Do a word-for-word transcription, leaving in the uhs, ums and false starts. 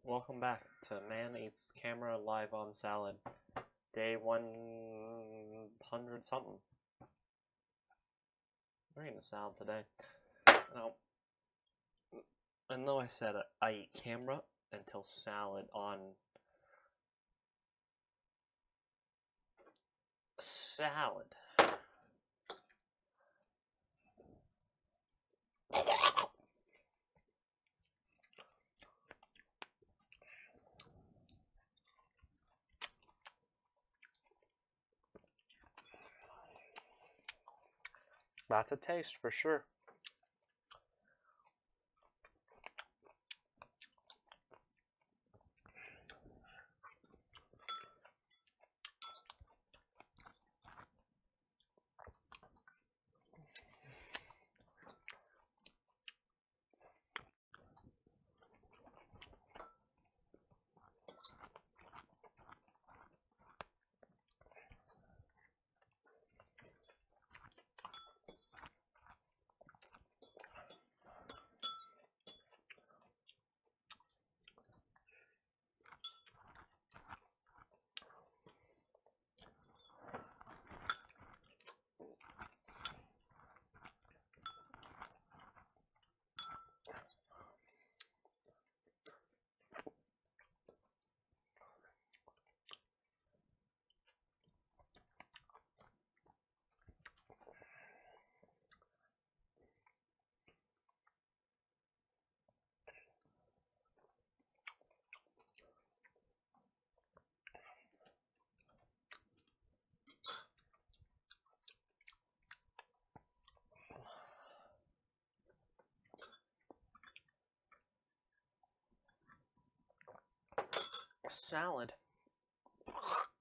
Welcome back to Man Eats Camera Live on Salad, day one hundred something. We're eating a salad today. Now, I know I said I eat camera until salad on salad. That's a taste for sure. Salad.